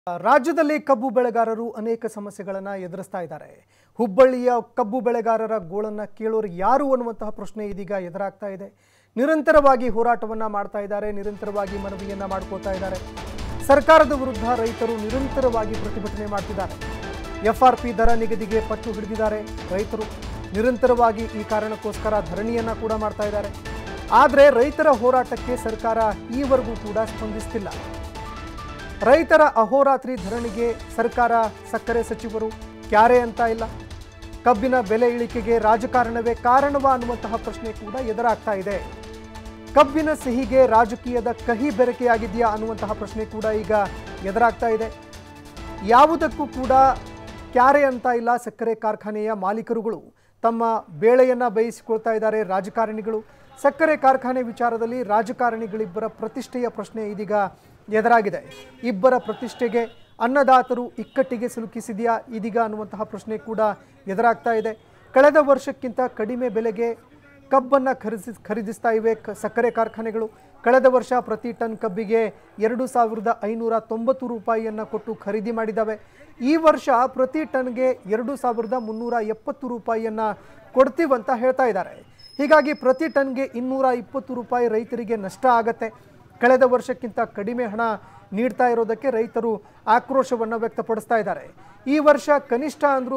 ರಾಜ್ಯದಲ್ಲಿ ಕಬ್ಬು ಬೆಳೆಗಾರರು ಅನೇಕ ಸಮಸ್ಯೆಗಳನ್ನು ಎದುರಿಸ್ತಾ ಇದ್ದಾರೆ. ಹುಬ್ಬಳ್ಳಿಯ ಕಬ್ಬು ಬೆಳೆಗಾರರ ಗೋಳನ್ನು ಕೇಳೋರು ಯಾರು ಅನ್ನುವಂತಹ ಪ್ರಶ್ನೆ ಇದೀಗ ಎದುರಾಗ್ತಾ ಇದೆ. ನಿರಂತರವಾಗಿ ಹೋರಾಟವನ್ನು ಮಾಡ್ತಾ ಇದ್ದಾರೆ, ನಿರಂತರವಾಗಿ ಮನವಿಯನ್ನು ಮಾಡ್ಕೋತಾ ಇದ್ದಾರೆ. ಸರ್ಕಾರದ ವಿರುದ್ಧ ರೈತರು ನಿರಂತರವಾಗಿ ಪ್ರತಿಭಟನೆ ಮಾಡ್ತಿದ್ದಾರೆ. FRP ದರ ನಿಗದಿಗೆ ಪಟ್ಟು ಹಿಡಿದಿದ್ದಾರೆ ರೈತರು. ನಿರಂತರವಾಗಿ ಈ ಕಾರಣಕ್ಕೋಸ್ಕರ ಧರಣಿಯನ್ನು ಕೂಡ ಮಾಡ್ತಾ ಇದ್ದಾರೆ. ಆದರೆ ರೈತರ ಹೋರಾಟಕ್ಕೆ ಸರ್ಕಾರ ಈವರೆಗೂ ಕೂಡ ಸ್ಪಂದಿಸ್ತಿಲ್ಲ. ರೈತರ ಅಹೋರಾತ್ರಿ ಧರಣಿಗೆ ಸರ್ಕಾರ ಸಕ್ಕರೆ ಸಚಿವರು ಕ್ಯಾರೆ ಅಂತ ಇಲ್ಲ. ಕಬ್ಬಿನ ಬೆಲೆ ಇಳಿಕೆಗೆ ರಾಜಕಾರಣವೇ ಕಾರಣವಾ ಅನ್ನುವಂತಹ ಪ್ರಶ್ನೆ ಕೂಡ ಎದುರಾಗ್ತಾ ಇದೆ. ಕಬ್ಬಿನ ಸಿಹಿಗೆ ರಾಜಕೀಯದ ಕಹಿ ಬೆರಕೆಯಾಗಿದೆಯಾ ಅನ್ನುವಂತಹ ಪ್ರಶ್ನೆ ಕೂಡ ಈಗ ಎದುರಾಗ್ತಾ ಇದೆ. ಯಾವುದಕ್ಕೂ ಕೂಡ ಕ್ಯಾರೆ ಅಂತ ಇಲ್ಲ. ಸಕ್ಕರೆ ಕಾರ್ಖಾನೆಯ ಮಾಲೀಕರುಗಳು ತಮ್ಮ ಬೇಳೆಯನ್ನು ಬೇಯಿಸಿಕೊಳ್ತಾ ಇದ್ದಾರೆ. ರಾಜಕಾರಣಿಗಳು ಸಕ್ಕರೆ ಕಾರ್ಖಾನೆ ವಿಚಾರದಲ್ಲಿ ರಾಜಕಾರಣಿಗಳಿಬ್ಬರ ಪ್ರತಿಷ್ಠೆಯ ಪ್ರಶ್ನೆ ಇದೀಗ ಎದುರಾಗಿದೆ. ಇಬ್ಬರ ಪ್ರತಿಷ್ಠೆಗೆ ಅನ್ನದಾತರು ಇಕ್ಕಟ್ಟಿಗೆ ಸಿಲುಕಿಸಿದೆಯಾ ಇದೀಗ ಅನ್ನುವಂತಹ ಪ್ರಶ್ನೆ ಕೂಡ ಎದುರಾಗ್ತಾ ಇದೆ. ಕಳೆದ ವರ್ಷಕ್ಕಿಂತ ಕಡಿಮೆ ಬೆಲೆಗೆ ಕಬ್ಬನ್ನು ಖರೀದಿಸ್ತಾ ಇವೆ ಸಕ್ಕರೆ ಕಾರ್ಖಾನೆಗಳು. ಕಳೆದ ವರ್ಷ ಪ್ರತಿ ಟನ್ ಕಬ್ಬಿಗೆ 2590 ರೂಪಾಯಿಯನ್ನು ಕೊಟ್ಟು ಖರೀದಿ ಮಾಡಿದ್ದಾವೆ. ಈ ವರ್ಷ ಪ್ರತಿ ಟನ್ಗೆ 2370 ರೂಪಾಯಿಯನ್ನು ಕೊಡ್ತೀವಂತ ಹೇಳ್ತಾ ಇದ್ದಾರೆ. ಹೀಗಾಗಿ ಪ್ರತಿ ಟನ್ಗೆ 220 ರೂಪಾಯಿ ರೈತರಿಗೆ ನಷ್ಟ ಆಗತ್ತೆ. ಕಳೆದ ವರ್ಷಕ್ಕಿಂತ ಕಡಿಮೆ ಹಣ ನೀಡ್ತಾ ಇರೋದಕ್ಕೆ ರೈತರು ಆಕ್ರೋಶವನ್ನು ವ್ಯಕ್ತಪಡಿಸ್ತಾ ಇದ್ದಾರೆ. ಈ ವರ್ಷ ಕನಿಷ್ಠ ಅಂದರೂ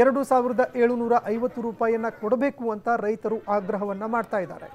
2750 ರೂಪಾಯಿಯನ್ನು ಕೊಡಬೇಕು ಅಂತ ರೈತರು ಆಗ್ರಹವನ್ನು ಮಾಡ್ತಾ ಇದ್ದಾರೆ.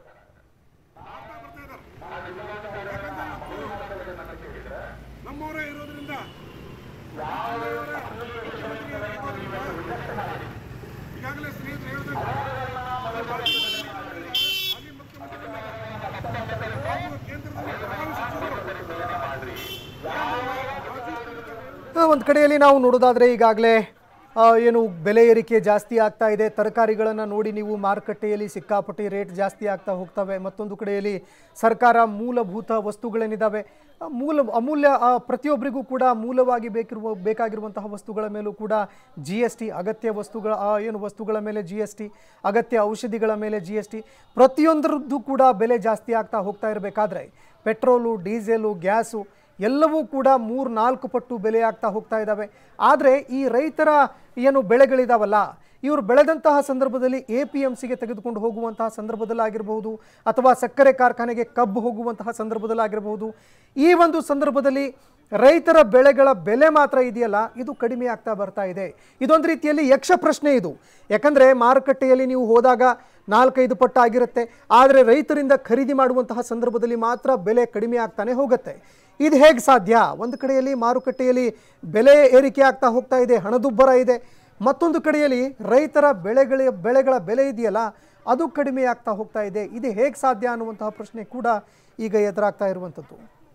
ಒಂದು ಕಡೆಯಲ್ಲಿ ನಾವು ನೋಡೋದಾದರೆ ಈಗಾಗಲೇ ಏನು ಬೆಲೆ ಏರಿಕೆ ಜಾಸ್ತಿ ಆಗ್ತಾ ಇದೆ. ತರಕಾರಿಗಳನ್ನು ನೋಡಿ ನೀವು ಮಾರುಕಟ್ಟೆಯಲ್ಲಿ ಸಿಕ್ಕಾಪಟ್ಟೆ ರೇಟ್ ಜಾಸ್ತಿ ಆಗ್ತಾ ಹೋಗ್ತವೆ. ಮತ್ತೊಂದು ಕಡೆಯಲ್ಲಿ ಸರ್ಕಾರ ಮೂಲಭೂತ ವಸ್ತುಗಳೇನಿದ್ದಾವೆ ಅಮೂಲ್ಯ ಪ್ರತಿಯೊಬ್ಬರಿಗೂ ಕೂಡ ಮೂಲವಾಗಿ ಬೇಕಾಗಿರುವಂತಹ ವಸ್ತುಗಳ ಮೇಲೂ ಕೂಡ GST, ಅಗತ್ಯ ವಸ್ತುಗಳ ಮೇಲೆ GST, ಅಗತ್ಯ ಔಷಧಿಗಳ ಮೇಲೆ GST, ಪ್ರತಿಯೊಂದರದ್ದು ಕೂಡ ಬೆಲೆ ಜಾಸ್ತಿ ಆಗ್ತಾ ಹೋಗ್ತಾ ಇರಬೇಕಾದ್ರೆ ಪೆಟ್ರೋಲು, ಡೀಸೆಲು, ಗ್ಯಾಸು ಎಲ್ಲವೂ ಕೂಡ 3-4 ಪಟ್ಟು ಬೆಲೆ ಆಗ್ತಾ ಹೋಗ್ತಾ ಇದ್ದಾವೆ. ಆದರೆ ಈ ರೈತರ ಏನು ಬೆಳೆಗಳಿದಾವಲ್ಲ, ಇವರು ಬೆಳೆದಂತಹ ಸಂದರ್ಭದಲ್ಲಿ APMCಗೆ ತೆಗೆದುಕೊಂಡು ಹೋಗುವಂತಹ ಸಂದರ್ಭದಲ್ಲಾಗಿರಬಹುದು ಅಥವಾ ಸಕ್ಕರೆ ಕಾರ್ಖಾನೆಗೆ ಕಬ್ಬು ಹೋಗುವಂತಹ ಸಂದರ್ಭದಲ್ಲಾಗಿರಬಹುದು, ಈ ಒಂದು ಸಂದರ್ಭದಲ್ಲಿ ರೈತರ ಬೆಳೆಗಳ ಬೆಲೆ ಮಾತ್ರ ಇದೆಯಲ್ಲ, ಇದು ಕಡಿಮೆ ಆಗ್ತಾ ಬರ್ತಾ ಇದೆ. ಇದೊಂದು ರೀತಿಯಲ್ಲಿ ಯಕ್ಷ ಪ್ರಶ್ನೆ ಇದು. ಯಾಕಂದರೆ ಮಾರುಕಟ್ಟೆಯಲ್ಲಿ ನೀವು ಹೋದಾಗ 4-5 ಪಟ್ಟು ಆಗಿರುತ್ತೆ. ಆದರೆ ರೈತರಿಂದ ಖರೀದಿ ಮಾಡುವಂತಹ ಸಂದರ್ಭದಲ್ಲಿ ಮಾತ್ರ ಬೆಲೆ ಕಡಿಮೆ ಆಗ್ತಾನೆ ಹೋಗುತ್ತೆ. ಇದು ಹೇಗೆ ಸಾಧ್ಯ? ಒಂದು ಕಡೆಯಲ್ಲಿ ಮಾರುಕಟ್ಟೆಯಲ್ಲಿ ಬೆಲೆ ಏರಿಕೆ ಆಗ್ತಾ ಹೋಗ್ತಾ ಇದೆ, ಹಣದುಬ್ಬರ ಇದೆ. ಮತ್ತೊಂದು ಕಡೆಯಲ್ಲಿ ರೈತರ ಬೆಳೆಗಳ ಬೆಲೆ ಇದೆಯಲ್ಲ, ಅದು ಕಡಿಮೆ ಆಗ್ತಾ ಹೋಗ್ತಾ ಇದೆ. ಇದು ಹೇಗೆ ಸಾಧ್ಯ ಅನ್ನುವಂತಹ ಪ್ರಶ್ನೆ ಕೂಡ ಈಗ ಎದುರಾಗ್ತಾ ಇರುವಂಥದ್ದು.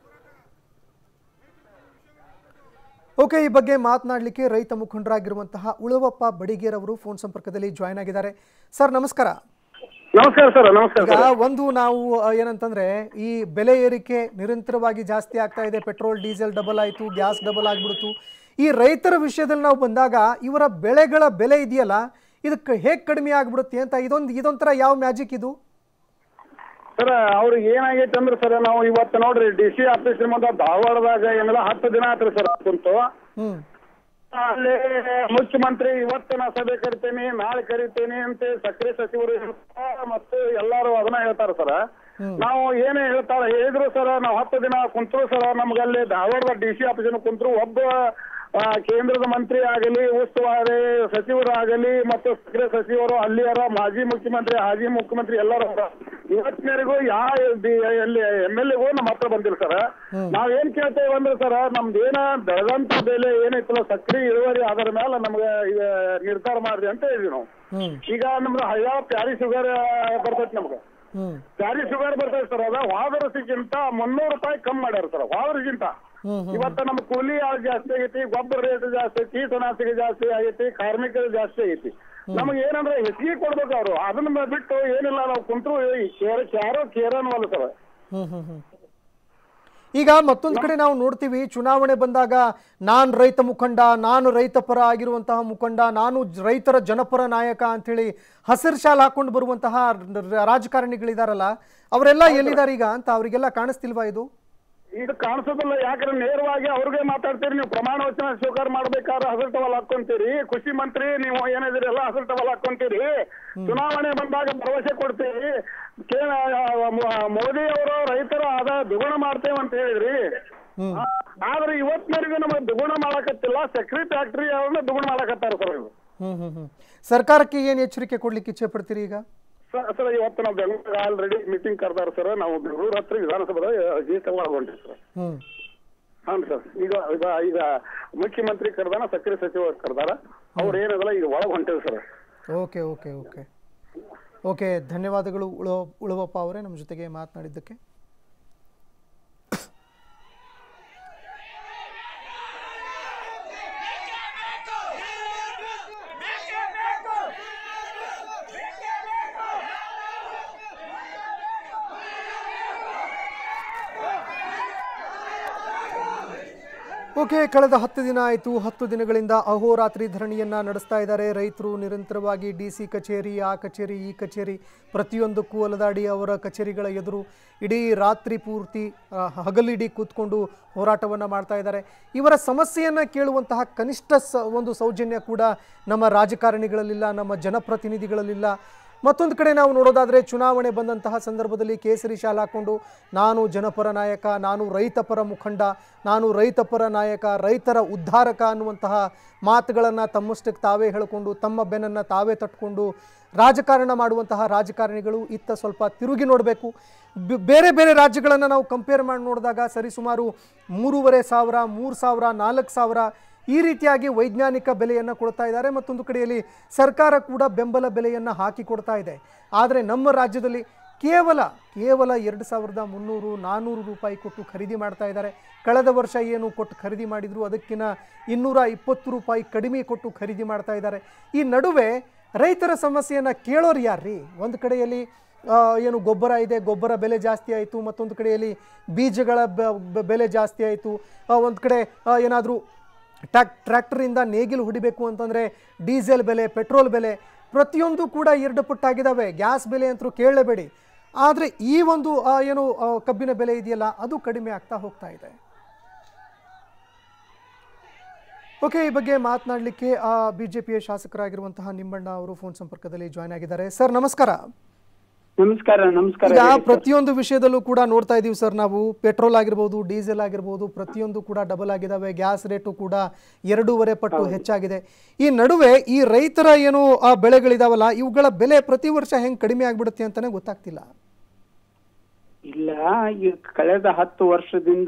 ಓಕೆ, ಈ ಬಗ್ಗೆ ಮಾತನಾಡಲಿಕ್ಕೆ ರೈತ ಮುಖಂಡರಾಗಿರುವಂತಹ ಉಳುವಪ್ಪ ಬಡಿಗೇರ್ ಅವರು ಫೋನ್ ಸಂಪರ್ಕದಲ್ಲಿ ಜಾಯ್ನ್ ಆಗಿದ್ದಾರೆ. ಸರ್ ನಮಸ್ಕಾರ. ನಮಸ್ಕಾರ ಸರ್. ನಮಸ್ಕಾರ. ಈಗ ಒಂದು ನಾವು ಏನಂತಂದ್ರೆ ಈ ಬೆಲೆ ಏರಿಕೆ ನಿರಂತರವಾಗಿ ಜಾಸ್ತಿ ಆಗ್ತಾ ಇದೆ. ಪೆಟ್ರೋಲ್ ಡೀಸೆಲ್ ಡಬಲ್ ಆಯಿತು, ಗ್ಯಾಸ್ ಡಬಲ್ ಆಗಿಬಿಡ್ತು. ಈ ರೈತರ ವಿಷಯದಲ್ಲಿ ನಾವು ಬಂದಾಗ ಇವರ ಬೆಳೆಗಳ ಬೆಲೆ ಇದೆಯಲ್ಲ, ಇದಕ್ಕೆ ಹೇಗೆ ಕಡಿಮೆ ಆಗಿಬಿಡುತ್ತೆ ಅಂತ ಇದೊಂಥರ ಯಾವ ಮ್ಯಾಜಿಕ್ ಇದು? ಸರ್ ಅವ್ರಿಗೆ ಏನಾಗೈತೆ ಅಂದ್ರೆ ಸರ್, ನಾವು ಇವತ್ತು ನೋಡ್ರಿ DC ಆಫೀಸ್ ಮುಂದೆ ಧಾರವಾಡದಾಗ ಏನೆಲ್ಲ 10 ದಿನ ಆತ್ರಿ ಸರ್ ಕುಂತು. ಅಲ್ಲಿ ಮುಖ್ಯಮಂತ್ರಿ ಇವತ್ತು ನಾ ಸಭೆ ಕರಿತೇನೆ, ನಾಳೆ ಕರಿತೇನೆ ಅಂತ ಸಕ್ಕರೆ ಸಚಿವರು ಮತ್ತು ಎಲ್ಲಾರು ಅದನ್ನ ಹೇಳ್ತಾರ ಸರ್. ನಾವು ಏನೇ ಹೇಳಿದ್ರು ಸರ್, ನಾವು 10 ದಿನ ಕುಂತರು ಸರ್, ನಮ್ಗಲ್ಲಿ ಧಾರವಾಡದ DC ಆಫೀಸಿನ ಕುಂತರು ಒಬ್ಬ ಕೇಂದ್ರದ ಮಂತ್ರಿ ಆಗಲಿ, ಉಸ್ತುವಾರಿ ಸಚಿವರಾಗಲಿ ಮತ್ತು ಸಕ್ಕರೆ ಸಚಿವರು ಅಲ್ಲಿಯರ ಮಾಜಿ ಮುಖ್ಯಮಂತ್ರಿ, ಹಾಜಿ ಮುಖ್ಯಮಂತ್ರಿ ಎಲ್ಲರೂ ಇವತ್ತಿನವರೆಗೂ MLAಗೂ ನಮ್ಮ ಹತ್ರ ಬಂದಿಲ್ಲ ಸರ್. ನಾವೇನ್ ಕೇಳ್ತೇವೆ ಅಂದ್ರೆ ಸರ್, ನಮ್ದೇನ ಬೆಳೆದಂತ ಬೆಲೆ ಏನೈತಲ್ಲ ಸಕ್ಕರೆ ಇಳುವರಿ ಅದರ ಮೇಲೆ ನಮ್ಗೆ ನಿರ್ಧಾರ ಮಾಡ್ರಿ ಅಂತ ಹೇಳಿದ್ವಿ ನಾವು. ಈಗ ನಮ್ದು ಹೈಯಾ ಪ್ಯಾರಿ ಶುಗರ್ ಬರ್ತೈತಿ, ನಮ್ಗೆ ಪ್ಯಾರಿ ಶುಗರ್ ಬರ್ತೈತಿ ಸರ್. ಅದ ಹೋದ ವರ್ಷಕ್ಕಿಂತ 300 ರೂಪಾಯಿ ಕಮ್ಮಿ ಮಾಡ್ಯಾರ ಸರ್. ಹೋದ ವರ್ಷಕ್ಕಿಂತ ಇವತ್ತ ನಮ್ ಕೂಲಿ ಜಾಸ್ತಿ ಆಗೈತಿ, ಗೊಬ್ಬರ ರೇಟ್ ಜಾಸ್ತಿ, ಕೀಟನಾಶಕ ಜಾಸ್ತಿ ಆಗೈತಿ, ಕಾರ್ಮಿಕರು ಜಾಸ್ತಿ ಆಗೈತಿ. ನಮ್ಗೆ ಏನಂದ್ರೆ ಹೆಚ್ಚಿಗೆ ಕೊಡ್ಬೇಕು ಅವರು. ಅದನ್ನ ಬಿಟ್ಟು ಏನಿಲ್ಲ ನಾವು ಕುಂತ್ರು ಯಾರೋ ಕೇರನ್ವಲ್ಲ ಸರ್. ಈಗ ಮತ್ತೊಂದು ಕಡೆ ನಾವು ನೋಡ್ತೀವಿ, ಚುನಾವಣೆ ಬಂದಾಗ ನಾನು ರೈತ ಮುಖಂಡ, ನಾನು ರೈತ ಪರ ಆಗಿರುವಂತಹ ಮುಖಂಡ, ನಾನು ರೈತರ ಜನಪರ ನಾಯಕ ಅಂಥೇಳಿ ಹಸಿರು ಶಾಲ್ ಹಾಕೊಂಡು ಬರುವಂತಹ ರಾಜಕಾರಣಿಗಳಿದಾರಲ್ಲ, ಅವರೆಲ್ಲ ಎಲ್ಲಿದ್ದಾರೆ ಈಗ ಅಂತ ಅವರಿಗೆಲ್ಲ ಕಾಣಿಸ್ತಿಲ್ವಾ ಇದು? ಇದು ಕಾಣಿಸೋದಿಲ್ಲ. ಯಾಕಂದ್ರೆ ನೇರವಾಗಿ ಅವ್ರಿಗೆ ಮಾತಾಡ್ತೀರಿ. ನೀವು ಪ್ರಮಾಣ ವಚನ ಸ್ವೀಕಾರ ಮಾಡ್ಬೇಕಾದ್ರೆ ಹಸಿರು ಟವಲ್ ಹಾಕೊಂತೀರಿ. ಕೃಷಿ ಮಂತ್ರಿ ನೀವು ಏನಿದ್ರಿ ಎಲ್ಲ ಹಸಿರು ಟವಲ್ ಹಾಕೊಂತೀರಿ. ಚುನಾವಣೆ ಬಂದಾಗ ಭರವಸೆ ಕೊಡ್ತೀರಿ. ಮೋದಿ ಅವರು ರೈತರ ಆದಾಯ ದ್ವಿಗುಣ ಮಾಡ್ತೇವೆ ಅಂತ ಹೇಳಿದ್ರಿ. ಆದ್ರೆ ಇವತ್ತಿನವರೆಗೂ ನಮಗೆ ದ್ವಿಗುಣ ಮಾಡಕತ್ತಿಲ್ಲ. ಸಕ್ರಿ ಫ್ಯಾಕ್ಟ್ರಿ ಅವ್ರನ್ನ ದ್ವಿಗುಣ ಮಾಡಕತ್ತಾರ ಸರ್ ಇವರು. ಸರ್ಕಾರಕ್ಕೆ ಏನ್ ಎಚ್ಚರಿಕೆ ಕೊಡ್ಲಿಕ್ಕೆ ಇಚ್ಛೆ ಪಡ್ತೀರಿ ಈಗ? ಸರ್ ಇವತ್ತು ನಾವು ಬೆಂಗಳೂರು ಆಲ್ರೆಡಿ ಮೀಟಿಂಗ್ ಕರೆದಾರ ಸರ್. ನಾವು ಬೆಂಗಳೂರು ಹತ್ರ ವಿಧಾನಸಭೆದ ಅಜಿತ್ ಒಳಗೊಂಡಿವಿ ಸರ್. ಹಾಂ ಸರ್. ಈಗ ಮುಖ್ಯಮಂತ್ರಿ ಕರೆದಾನ, ಸಕ್ರೆ ಸಚಿವ ಕರೆದಾರ. ಅವ್ರು ಏನದಲ್ಲ ಈಗ ಒಳಗೆ ಹೊಂಟೇವಿ sir. Okay okay okay okay ಧನ್ಯವಾದಗಳು ಉಳುವಪ್ಪ ಅವರೇ ನಮ್ಮ ಜೊತೆಗೆ ಮಾತನಾಡಿದ್ದಕ್ಕೆ. ಓಕೆ, ಕಳೆದ 10 ದಿನ ಆಯಿತು. 10 ದಿನಗಳಿಂದ ಅಹೋರಾತ್ರಿ ಧರಣಿಯನ್ನು ನಡೆಸ್ತಾ ಇದ್ದಾರೆ ರೈತರು. ನಿರಂತರವಾಗಿ DC ಕಚೇರಿ, ಆ ಕಚೇರಿ, ಈ ಕಚೇರಿ, ಪ್ರತಿಯೊಂದಕ್ಕೂ ಅಲದಾಡಿ ಅವರ ಕಚೇರಿಗಳ ಎದುರು ಇಡೀ ರಾತ್ರಿ ಪೂರ್ತಿ ಹಗಲಿಡೀ ಕೂತ್ಕೊಂಡು ಹೋರಾಟವನ್ನು ಮಾಡ್ತಾ ಇದ್ದಾರೆ. ಇವರ ಸಮಸ್ಯೆಯನ್ನು ಕೇಳುವಂತಹ ಕನಿಷ್ಠ ಒಂದು ಸೌಜನ್ಯ ಕೂಡ ನಮ್ಮ ರಾಜಕಾರಣಿಗಳಲ್ಲಿಲ್ಲ, ನಮ್ಮ ಜನಪ್ರತಿನಿಧಿಗಳಲ್ಲಿಲ್ಲ. ಮತ್ತೊಂದು ಕಡೆ ನಾವು ನೋಡೋದಾದರೆ ಚುನಾವಣೆ ಬಂದಂತಹ ಸಂದರ್ಭದಲ್ಲಿ ಕೇಸರಿ ಶಾಲ್ ಹಾಕ್ಕೊಂಡು ನಾನು ಜನಪರ ನಾಯಕ, ನಾನು ರೈತಪರ ಮುಖಂಡ, ನಾನು ರೈತಪರ ನಾಯಕ, ರೈತರ ಉದ್ಧಾರಕ ಅನ್ನುವಂತಹ ಮಾತುಗಳನ್ನು ತಮ್ಮಷ್ಟಕ್ಕೆ ತಾವೇ ಹೇಳಿಕೊಂಡು ತಮ್ಮ ಬೆನ್ನನ್ನು ತಾವೇ ತಟ್ಕೊಂಡು ರಾಜಕಾರಣ ಮಾಡುವಂತಹ ರಾಜಕಾರಣಿಗಳು ಇತ್ತ ಸ್ವಲ್ಪ ತಿರುಗಿ ನೋಡಬೇಕು. ಬೇರೆ ಬೇರೆ ರಾಜ್ಯಗಳನ್ನು ನಾವು ಕಂಪೇರ್ ಮಾಡಿ ನೋಡಿದಾಗ ಸರಿಸುಮಾರು 3,500, 3,000, 4,000 ಈ ರೀತಿಯಾಗಿ ವೈಜ್ಞಾನಿಕ ಬೆಲೆಯನ್ನು ಕೊಡ್ತಾ ಇದ್ದಾರೆ. ಮತ್ತೊಂದು ಕಡೆಯಲ್ಲಿ ಸರ್ಕಾರ ಕೂಡ ಬೆಂಬಲ ಬೆಲೆಯನ್ನು ಹಾಕಿ ಕೊಡ್ತಾ ಇದೆ. ಆದರೆ ನಮ್ಮ ರಾಜ್ಯದಲ್ಲಿ ಕೇವಲ 2,300, 400 ರೂಪಾಯಿ ಕೊಟ್ಟು ಖರೀದಿ ಮಾಡ್ತಾ ಇದ್ದಾರೆ. ಕಳೆದ ವರ್ಷ ಏನು ಕೊಟ್ಟು ಖರೀದಿ ಮಾಡಿದ್ರು ಅದಕ್ಕಿಂತ 220 ರೂಪಾಯಿ ಕಡಿಮೆ ಕೊಟ್ಟು ಖರೀದಿ ಮಾಡ್ತಾ ಇದ್ದಾರೆ. ಈ ನಡುವೆ ರೈತರ ಸಮಸ್ಯೆಯನ್ನು ಕೇಳೋರು ಯಾರ್ರೀ? ಒಂದು ಕಡೆಯಲ್ಲಿ ಏನು ಗೊಬ್ಬರ ಇದೆ, ಗೊಬ್ಬರ ಬೆಲೆ ಜಾಸ್ತಿ ಆಯಿತು. ಮತ್ತೊಂದು ಕಡೆಯಲ್ಲಿ ಬೀಜಗಳ ಬೆಲೆ ಜಾಸ್ತಿ ಆಯಿತು. ಒಂದು ಕಡೆ ಏನಾದರೂ ಟ್ರ್ಯಾಕ್ಟರಿಂದ ನೇಗಿಲು ಹೊಡಿಬೇಕು ಅಂತಂದರೆ ಡೀಸೆಲ್ ಬೆಲೆ, ಪೆಟ್ರೋಲ್ ಬೆಲೆ ಪ್ರತಿಯೊಂದು ಕೂಡ 2 ಪಟ್ಟಾಗಿದ್ದಾವೆ. ಗ್ಯಾಸ್ ಬೆಲೆ ಅಂತೂ ಕೇಳಲೇಬೇಡಿ. ಆದರೆ ಈ ಒಂದು ಏನು ಕಬ್ಬಿನ ಬೆಲೆ ಇದೆಯಲ್ಲ ಅದು ಕಡಿಮೆ ಆಗ್ತಾ ಹೋಗ್ತಾ ಇದೆ. ಓಕೆ, ಈ ಬಗ್ಗೆ ಮಾತನಾಡಲಿಕ್ಕೆ BJPಯ ಶಾಸಕರಾಗಿರುವಂತಹ ನಿಂಬಣ್ಣ ಅವರು ಫೋನ್ ಸಂಪರ್ಕದಲ್ಲಿ ಜಾಯ್ನ್ ಆಗಿದ್ದಾರೆ. ಸರ್ ನಮಸ್ಕಾರ. ನಮಸ್ಕಾರ. ಈಗ ಪ್ರತಿಯೊಂದು ವಿಷಯದಲ್ಲೂ ಕೂಡ ನೋಡ್ತಾ ಇದೀವಿ ಸರ್ ನಾವು. ಪೆಟ್ರೋಲ್ ಆಗಿರ್ಬೋದು, ಡೀಸೆಲ್ ಆಗಿರ್ಬೋದು, ಪ್ರತಿಯೊಂದು ಕೂಡ ಡಬಲ್ ಆಗಿದಾವೆ. ಗ್ಯಾಸ್ ರೇಟು ಕೂಡ 2.5 ಪಟ್ಟು ಹೆಚ್ಚಾಗಿದೆ. ಈ ನಡುವೆ ಈ ರೈತರ ಏನು ಬೆಳೆಗಳಿದಾವಲ್ಲ ಇವುಗಳ ಬೆಲೆ ಪ್ರತಿ ವರ್ಷ ಹೆಂಗ್ ಕಡಿಮೆ ಆಗ್ಬಿಡುತ್ತೆ ಅಂತಾನೆ ಗೊತ್ತಾಗ್ತಿಲ್ಲ. ಇಲ್ಲ, ಈ ಕಳೆದ 10 ವರ್ಷದಿಂದ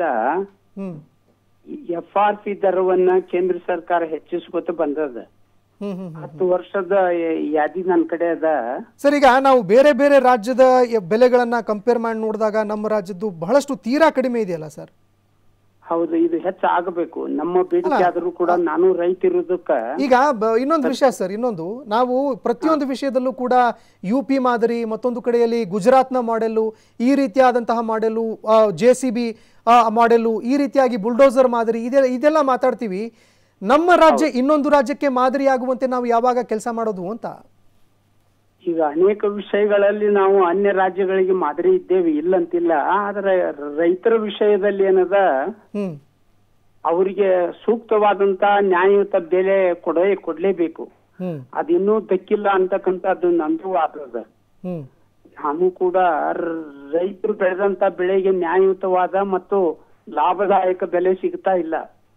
FRP ದರವನ್ನ ಕೇಂದ್ರ ಸರ್ಕಾರ ಹೆಚ್ಚಿಸ್ಕೊತ ಬಂದದ. 10 ವರ್ಷದ ಯಾದಿ ನನ್ನ ಕಡೆ ಅದ ಸರ್. ಈಗ ನಾವು ಬೇರೆ ಬೇರೆ ರಾಜ್ಯದ ಬೆಲೆಗಳನ್ನ ಕಂಪೇರ್ ಮಾಡಿ ನೋಡಿದಾಗ ನಮ್ಮ ರಾಜ್ಯದ್ದು ಬಹಳಷ್ಟು ತೀರಾ ಕಡಿಮೆ ಇದೆಯಲ್ಲ ಸರ್? ಹೌದು, ಇದು ಹೆಚ್ಚಾಗಬೇಕು. ನಮ್ಮ ಬೇಡಿಕೆ ಆದ್ರೂ ಕೂಡ ನಾನು ರೈತ ಇರೋದಕ್ಕ. ಈಗ ಇನ್ನೊಂದು ವಿಷಯ ಸರ್, ಇನ್ನೊಂದು ನಾವು ಪ್ರತಿಯೊಂದು ವಿಷಯದಲ್ಲೂ ಕೂಡ UP ಮಾದರಿ, ಮತ್ತೊಂದು ಕಡೆಯಲ್ಲಿ ಗುಜರಾತ್ನ ಮಾಡೆಲ್ಲು, ಈ ರೀತಿಯಾದಂತಹ ಮಾಡೆಲ್ಲು, JCB ಮಾಡೆಲ್ಲು, ಈ ರೀತಿಯಾಗಿ ಬುಲ್ಡೋಸರ್ ಮಾದರಿ ಇದೆಲ್ಲ ಮಾತಾಡ್ತೀವಿ. ನಮ್ಮ ರಾಜ್ಯ ಇನ್ನೊಂದು ರಾಜ್ಯಕ್ಕೆ ಮಾದರಿಯಾಗುವಂತೆ ನಾವು ಯಾವಾಗ ಕೆಲಸ ಮಾಡೋದು ಅಂತ. ಈಗ ಅನೇಕ ವಿಷಯಗಳಲ್ಲಿ ನಾವು ಅನ್ಯ ರಾಜ್ಯಗಳಿಗೆ ಮಾದರಿ ಇದ್ದೇವೆ, ಇಲ್ಲಂತಿಲ್ಲ. ಆದ್ರೆ ರೈತರ ವಿಷಯದಲ್ಲಿ ಏನದ, ಅವರಿಗೆ ಸೂಕ್ತವಾದಂತ ನ್ಯಾಯಯುತ ಬೆಲೆ ಕೊಡ್ಲೇಬೇಕು. ಅದಿನ್ನೂ ದಕ್ಕಿಲ್ಲ ಅಂತಕ್ಕಂಥದ್ದು ನಂದು ವಾದ. ನಾನು ಕೂಡ ರೈತರು ಬೆಳೆದಂತ ಬೆಳೆಗೆ ನ್ಯಾಯಯುತವಾದ ಮತ್ತು ಲಾಭದಾಯಕ ಬೆಲೆ ಸಿಗ್ತಾ ಇಲ್ಲ.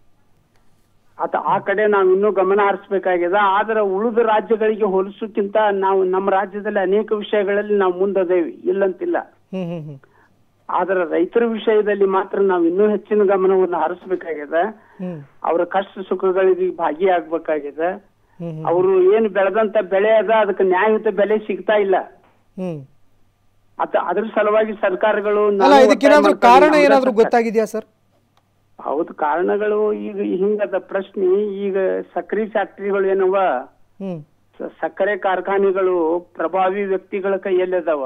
ಆ ಕಡೆ ನಾವು ಇನ್ನೂ ಗಮನ ಹರಿಸಬೇಕಾಗಿದೆ. ಆದ್ರೆ ಉಳಿದ ರಾಜ್ಯಗಳಿಗೆ ಹೋಲಿಸೋಕ್ಕಿಂತ ನಾವು ನಮ್ಮ ರಾಜ್ಯದಲ್ಲಿ ಅನೇಕ ವಿಷಯಗಳಲ್ಲಿ ನಾವು ಮುಂದದೇವಿ, ಇಲ್ಲಂತಿಲ್ಲ. ಆದ್ರೆ ರೈತರ ವಿಷಯದಲ್ಲಿ ಮಾತ್ರ ನಾವು ಇನ್ನೂ ಹೆಚ್ಚಿನ ಗಮನವನ್ನು ಹರಿಸಬೇಕಾಗಿದೆ. ಅವರ ಕಷ್ಟ ಸುಖಗಳಿಗೆ ಭಾಗಿಯಾಗಬೇಕಾಗಿದೆ. ಅವರು ಏನು ಬೆಳೆದಂತ ಬೆಳೆ ಅದ ಅದಕ್ಕೆ ನ್ಯಾಯಯುತ ಬೆಲೆ ಸಿಗ್ತಾ ಇಲ್ಲ. ಅದ್ರ ಸಲುವಾಗಿ ಸರ್ಕಾರಗಳು ಕಾರಣ ಏನಾದ್ರೂ ಗೊತ್ತಾಗಿದೆಯಾ ಸರ್? ಹೌದು, ಕಾರಣಗಳು ಈಗ ಹಿಂಗದ ಪ್ರಶ್ನೆ. ಈಗ ಸಕ್ಕರೆ ಫ್ಯಾಕ್ಟರಿಗಳು ಏನವ, ಸಕ್ಕರೆ ಕಾರ್ಖಾನೆಗಳು ಪ್ರಭಾವಿ ವ್ಯಕ್ತಿಗಳ ಕೈಯಲ್ಲಿ ಅದಾವ.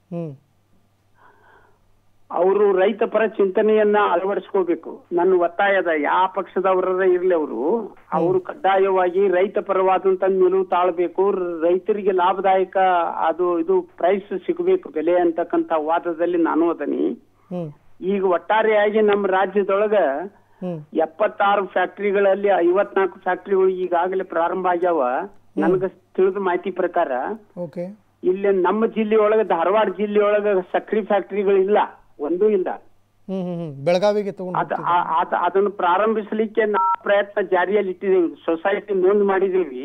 ಅವರು ರೈತ ಪರ ಚಿಂತನೆಯನ್ನ ಅಳವಡಿಸ್ಕೋಬೇಕು. ನನ್ನ ಒತ್ತಾಯದ ಯಾವ ಪಕ್ಷದವರ ಇರ್ಲಿ ಅವರು ಕಡ್ಡಾಯವಾಗಿ ರೈತ ಪರವಾದಂತ ನಿಲುವು ತಾಳ್ಬೇಕು. ರೈತರಿಗೆ ಲಾಭದಾಯಕ ಇದು ಪ್ರೈಸ್ ಸಿಗಬೇಕು, ಬೆಲೆ ಅಂತಕ್ಕಂತ ವಾದದಲ್ಲಿ ನಾನು ಅದನಿ. ಈಗ ಒಟ್ಟಾರೆಯಾಗಿ ನಮ್ಮ ರಾಜ್ಯದೊಳಗ 76 ಫ್ಯಾಕ್ಟರಿಗಳಲ್ಲಿ 54 ಫ್ಯಾಕ್ಟರಿಗಳು ಈಗಾಗಲೇ ಪ್ರಾರಂಭ ಆಗ್ಯಾವ. ನನಗ ತಿಳಿದ ಮಾಹಿತಿ ಪ್ರಕಾರ ಇಲ್ಲಿ ನಮ್ಮ ಜಿಲ್ಲೆಯೊಳಗ ಧಾರವಾಡ ಜಿಲ್ಲೆಯೊಳಗ ಸಕ್ರಿ ಫ್ಯಾಕ್ಟರಿಗಳು ಇಲ್ಲ, ಒಂದೂ ಇಲ್ಲ. ಬೆಳಗಾವಿಗೆ ಅದನ್ನು ಪ್ರಾರಂಭಿಸಲಿಕ್ಕೆ ನಾವು ಪ್ರಯತ್ನ ಜಾರಿಯಲ್ಲಿ ಇಟ್ಟಿದ್ದೇವೆ, ಸೊಸೈಟಿ ನೋಂದ್ ಮಾಡಿದೀವಿ.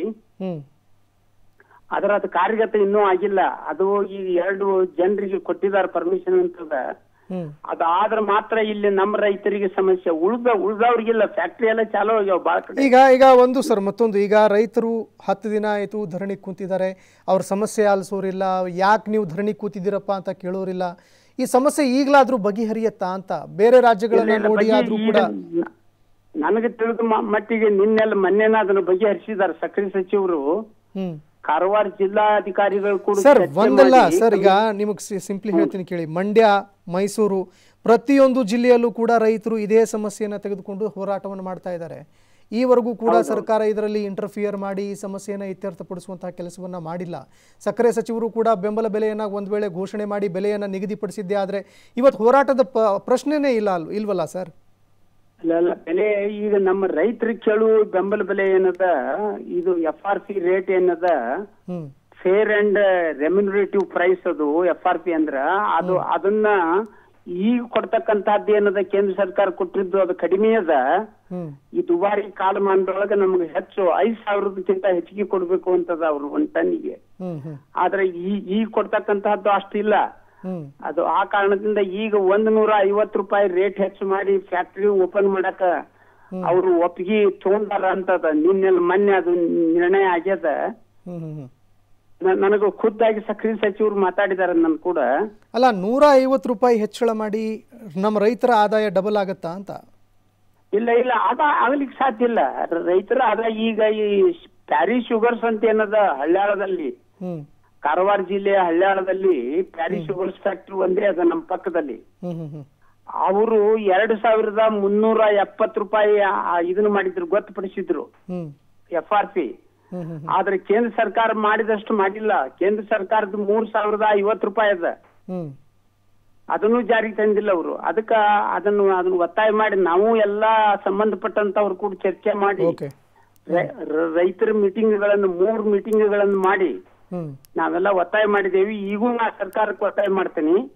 ಅದರ ಅದು ಕಾರ್ಯಗತ ಇನ್ನೂ ಆಗಿಲ್ಲ. ಅದು ಈ 2 ಜನರಿಗೆ ಕೊಟ್ಟಿದ್ದಾರೆ ಪರ್ಮಿಷನ್ ಅಂತದ. ಅದಾದ್ರೆ ಮಾತ್ರ ಇಲ್ಲಿ ನಮ್ಮ ರೈತರಿಗೆ ಸಮಸ್ಯೆ, ಉಳ್ದವ್ರಿಗಿಲ್ಲ. ಫ್ಯಾಕ್ಟ್ರಿ ಎಲ್ಲ ಚಾಲೂ ಆಗ್ಯಾವ ಬಾಳ ಕಡೆ. ಈಗ ಒಂದು ಸರ್ ಮತ್ತೊಂದು, ಈಗ ರೈತರು 10 ದಿನ ಆಯ್ತು ಧರಣಿ ಕೂತಿದ್ದಾರೆ, ಅವ್ರ ಸಮಸ್ಯೆ ಆಲಿಸೋರಿಲ್ಲ, ಯಾಕೆ ನೀವು ಧರಣಿ ಕೂತಿದ್ದೀರಪ್ಪ ಅಂತ ಕೇಳೋರಿಲ್ಲ. ಈ ಸಮಸ್ಯೆ ಈಗಲಾದ್ರೂ ಬಗೆಹರಿಯತ್ತಾ ಅಂತ ಬೇರೆ ರಾಜ್ಯಗಳನ್ನ ನೋಡಿ ಆದ್ರೂ ಕೂಡ? ನನಗೆ ತಿಳಿದ ಮಟ್ಟಿಗೆ ಮೊನ್ನೆನ ಅದನ್ನು ಬಗೆಹರಿಸಿದ್ದಾರೆ ಸಕ್ರಿ ಸಚಿವರು. ಕಾರವಾರ ಜಿಲ್ಲಾಧಿಕಾರಿಗಳು ಕೂಡ ಸರ್ ಒಂದಲ್ಲ ಸರ್, ಈಗ ನಿಮಗೆ ಸಿಂಪ್ಲಿ ಹೇಳ್ತೀನಿ ಕೇಳಿ. ಮಂಡ್ಯ, ಮೈಸೂರು ಪ್ರತಿಯೊಂದು ಜಿಲ್ಲೆಯಲ್ಲೂ ಕೂಡ ರೈತರು ಇದೇ ಸಮಸ್ಯೆಯನ್ನು ತೆಗೆದುಕೊಂಡು ಹೋರಾಟವನ್ನು ಮಾಡ್ತಾ ಇದ್ದಾರೆ. ಈವರೆಗೂ ಕೂಡ ಸರ್ಕಾರ ಇದರಲ್ಲಿ ಇಂಟರ್ಫಿಯರ್ ಮಾಡಿ ಈ ಸಮಸ್ಯೆಯನ್ನು ಇತ್ಯರ್ಥಪಡಿಸುವಂತಹ ಕೆಲಸವನ್ನ ಮಾಡಿಲ್ಲ. ಸಕ್ಕರೆ ಸಚಿವರು ಕೂಡ ಬೆಂಬಲ ಬೆಲೆಯನ್ನು ಒಂದು ವೇಳೆ ಘೋಷಣೆ ಮಾಡಿ ಬೆಲೆಯನ್ನು ನಿಗದಿಪಡಿಸಿದ್ದೇ ಆದರೆ ಇವತ್ತು ಹೋರಾಟದ ಪ್ರಶ್ನೆನೇ ಇಲ್ವಲ್ಲ ಸರ್? ಅಲ್ಲ, ಬೆಲೆ ಈಗ ನಮ್ಮ ರೈತರಿಗೆ ಕೇಳುವ ಬೆಂಬಲ ಬೆಲೆ ಏನದ, ಇದು FRP ರೇಟ್ ಏನದ, ಫೇರ್ ಅಂಡ್ ರೆಮ್ಯುನರೇಟಿವ್ ಪ್ರೈಸ್, ಅದು FRP ಅಂದ್ರ ಅದನ್ನ ಈಗ ಕೊಡ್ತಕ್ಕಂತಹದ್ದು ಏನದ ಕೇಂದ್ರ ಸರ್ಕಾರ ಕೊಟ್ಟಿದ್ದು ಅದು ಕಡಿಮೆ ಅದ. ಈ ದುಬಾರಿ ಕಾಲಮಾನದೊಳಗ ನಮ್ಗೆ ಹೆಚ್ಚು 5,000ಕ್ಕಿಂತ ಹೆಚ್ಚಿಗೆ ಕೊಡ್ಬೇಕು ಅಂತದ ಅವ್ರು 1 ಟನ್ನಿಗೆ. ಆದ್ರೆ ಈಗ ಕೊಡ್ತಕ್ಕಂತಹದ್ದು ಅಷ್ಟಿಲ್ಲ. ಅದು ಆ ಕಾರಣದಿಂದ ಈಗ 150 ರೂಪಾಯಿ ರೇಟ್ ಹೆಚ್ಚು ಮಾಡಿ ಫ್ಯಾಕ್ಟರಿ ಓಪನ್ ಮಾಡಕ ಅವರು ಒಪ್ಪಿಗೆ ತಗೊಂಡಾರ ಅಂತದ. ಮೊನ್ನೆ ಅದು ನಿರ್ಣಯ ಆಗ್ಯದ. ನನಗೂ ಖುದ್ದಾಗಿ ಸಕ್ರಿ ಸಚಿವರು ಮಾತಾಡಿದಾರೆ ನನ್ ಕೂಡ. ಅಲ್ಲ, 150 ರೂಪಾಯಿ ಹೆಚ್ಚಳ ಮಾಡಿ ನಮ್ಮ ರೈತರ ಆದಾಯ ಡಬಲ್ ಆಗತ್ತಾ ಅಂತ? ಇಲ್ಲ, ಅದ ಆಗ್ಲಿಕ್ಕೆ ಸಾಧ್ಯ ಇಲ್ಲ. ರೈತರ ಆದಾಯ ಈಗ ಈ ಪ್ಯಾರಿ ಶುಗರ್ಸ್ ಅಂತ ಏನದ ಹಳ್ಯಾಳದಲ್ಲಿ, ಕಾರವಾರ ಜಿಲ್ಲೆಯ ಹಳ್ಯಾಳದಲ್ಲಿ ಪ್ಯಾರಿ ಶುಗರ್ಸ್ ಫ್ಯಾಕ್ಟರಿ ಒಂದೇ ಅದ ನಮ್ಮ ಪಕ್ಕದಲ್ಲಿ. ಅವರು 2,370 ರೂಪಾಯಿ ಇದನ್ನ ಮಾಡಿದ್ರು, ಗೊತ್ತುಪಡಿಸಿದ್ರು FRP. ಆದ್ರೆ ಕೇಂದ್ರ ಸರ್ಕಾರ ಮಾಡಿದಷ್ಟು ಮಾಡಿಲ್ಲ. ಕೇಂದ್ರ ಸರ್ಕಾರದ 3,050 ರೂಪಾಯಿ ಅದ, ಅದನ್ನು ಜಾರಿಗೆ ತಂದಿಲ್ಲ ಅವರು. ಅದನ್ನು ಒತ್ತಾಯ ಮಾಡಿ ನಾವು ಎಲ್ಲಾ ಸಂಬಂಧಪಟ್ಟಂತವ್ರು ಕೂಡ ಚರ್ಚೆ ಮಾಡಿ ರೈತರ ಮೀಟಿಂಗ್ಗಳನ್ನು 3 ಮೀಟಿಂಗ್ಗಳನ್ನು ಮಾಡಿ ನಾವೆಲ್ಲ ಒತ್ತಾಯ ಮಾಡಿದೇವಿ. ಈಗೂ ನಾ ಸರ್ಕಾರಕ್ಕೆ ಒತ್ತಾಯ ಮಾಡ್ತೀನಿ.